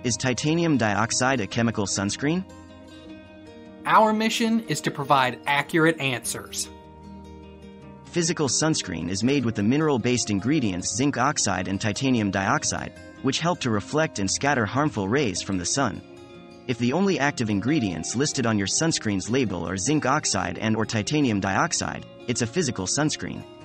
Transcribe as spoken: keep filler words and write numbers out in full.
Is titanium dioxide a chemical sunscreen? Our mission is to provide accurate answers. Physical sunscreen is made with the mineral-based ingredients zinc oxide and titanium dioxide, which help to reflect and scatter harmful rays from the sun. If the only active ingredients listed on your sunscreen's label are zinc oxide and or titanium dioxide, it's a physical sunscreen.